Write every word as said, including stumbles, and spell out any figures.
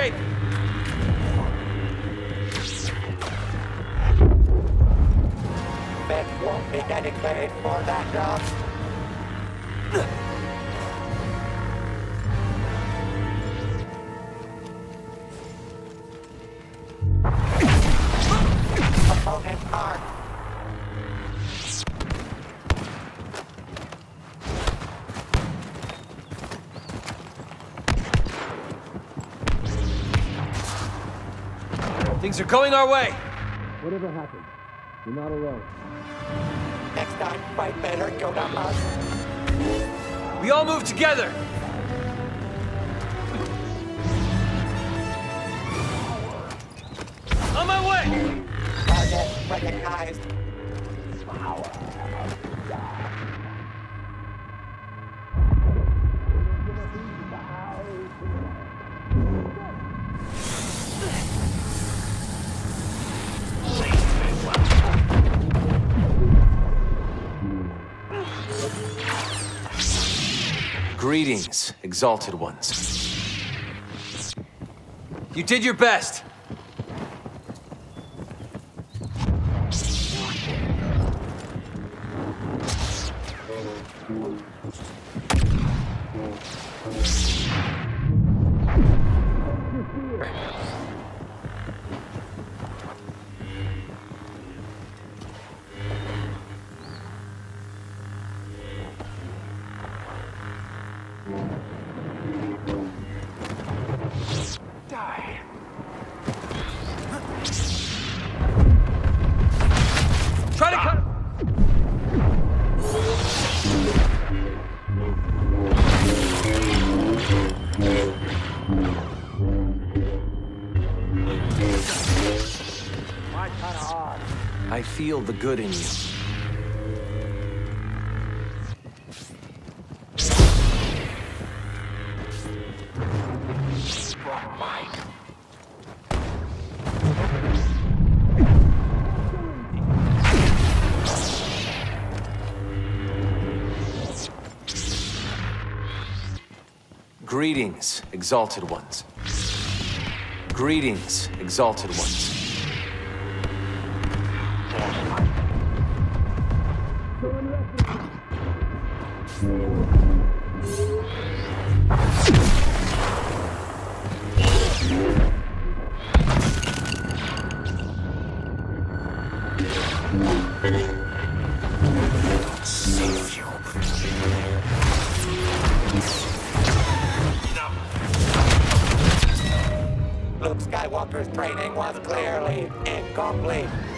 escape! Ben won't be getting paid for that job. Opponent marked. Things are going our way! Whatever happens, you're not alone. Next time, fight better, go to us. We all move together! On my way! Target recognized. Greetings, exalted ones. You did your best. Die. Try to cut. I feel the good in you. Greetings, exalted ones. Greetings, exalted ones. Save you. Luke Skywalker's training was clearly incomplete.